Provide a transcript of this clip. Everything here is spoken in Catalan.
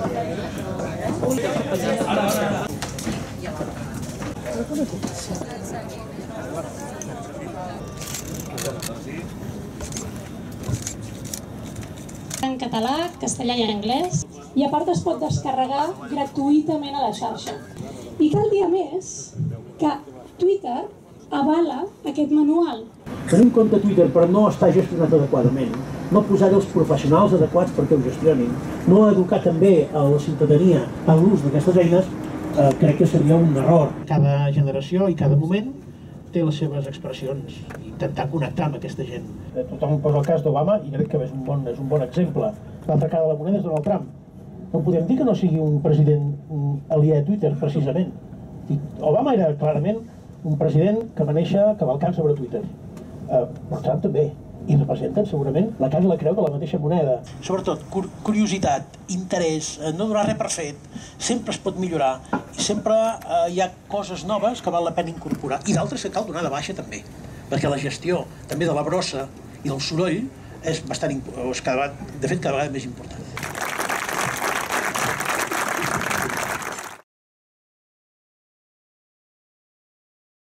En català, castellà i anglès, i a part es pot descarregar gratuïtament a la xarxa. I cal dir a més que Twitter avala aquest manual. Tenir un compte Twitter però no està gestionat adequadament, no posar-hi els professionals adequats perquè ho gestionin, no educar també a la ciutadania a l'ús d'aquestes eines, crec que seria un error. Cada generació i cada moment té les seves expressions i intentar connectar amb aquesta gent. Tothom posa el cas d'Obama i crec que és un bon exemple. L'altra cara de la moneda és Donald Trump. No podem dir que no sigui un president aliè a Twitter, precisament. Obama era clarament un president que va néixer cavalcant sobre Twitter. Però Trump també. I representen segurament la cara i la creu de la mateixa moneda. Sobretot, curiositat, interès, no donar res per fet, sempre es pot millorar i sempre hi ha coses noves que val la pena incorporar i d'altres que cal donar de baixa també, perquè la gestió també de la brossa i del soroll és bastant, de fet, cada vegada més important.